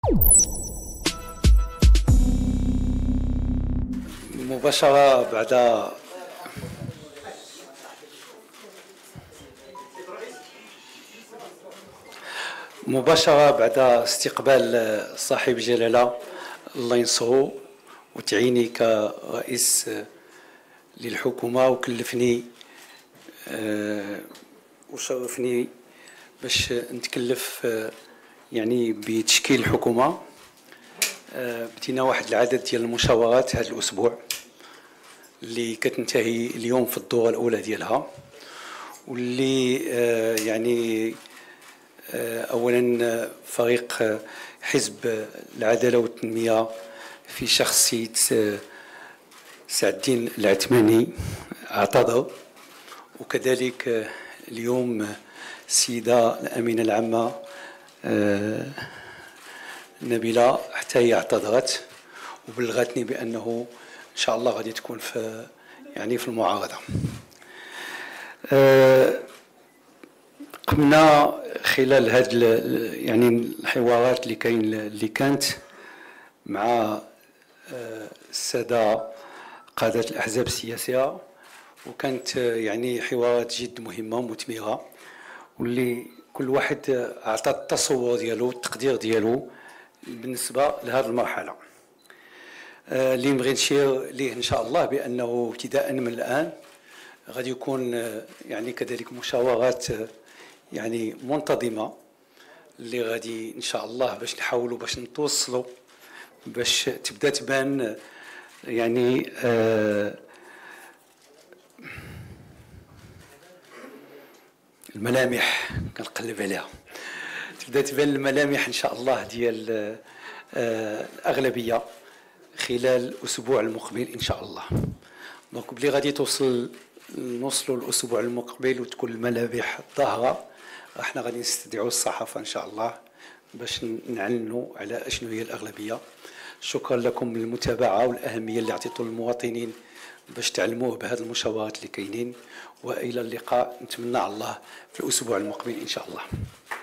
مباشرة بعد استقبال صاحب الجلالة الله ينصرو وتعيني كرئيس للحكومة، وكلفني وشرفني باش نتكلف يعني بتشكيل الحكومة. بدينا واحد العدد ديال المشاورات هذا الأسبوع اللي كتنتهي اليوم في الدورة الأولى ديالها، واللي يعني أولا فريق حزب العدالة والتنمية في شخصية سعد الدين العثماني اعتذر، وكذلك اليوم السيدة الأمينة العامة نبيلة حتى هي اعتذرت وبلغتني بأنه إن شاء الله غادي تكون في يعني في المعارضة. قمنا خلال هذه يعني الحوارات اللي كانت مع السادة قادة الأحزاب السياسية، وكانت يعني حوارات جد مهمة ومثمرة، واللي كل واحد أعطى التصور ديالو التقدير ديالو بالنسبة لهذه المرحلة. اللي نبغي نشير ليه إن شاء الله بأنه ابتداء من الآن غادي يكون يعني كذلك مشاورات يعني منتظمة اللي غادي إن شاء الله باش نحاولوا باش نتوصلوا باش تبدأ تبان يعني الملامح، كنقلب عليها، تبدأ تبان الملامح إن شاء الله ديال الأغلبية خلال الأسبوع المقبل إن شاء الله. دونك بلي غادي نوصلوا الأسبوع المقبل وتكون الملامح ظاهرة، احنا غادي نستدعوا الصحافة إن شاء الله باش نعلنوا على شنو هي الأغلبية. شكرا لكم للمتابعة والأهمية اللي عطيتوا للمواطنين باش تعلموه بهذه المشاورات اللي كاينين، وإلى اللقاء نتمنى على الله في الأسبوع المقبل إن شاء الله.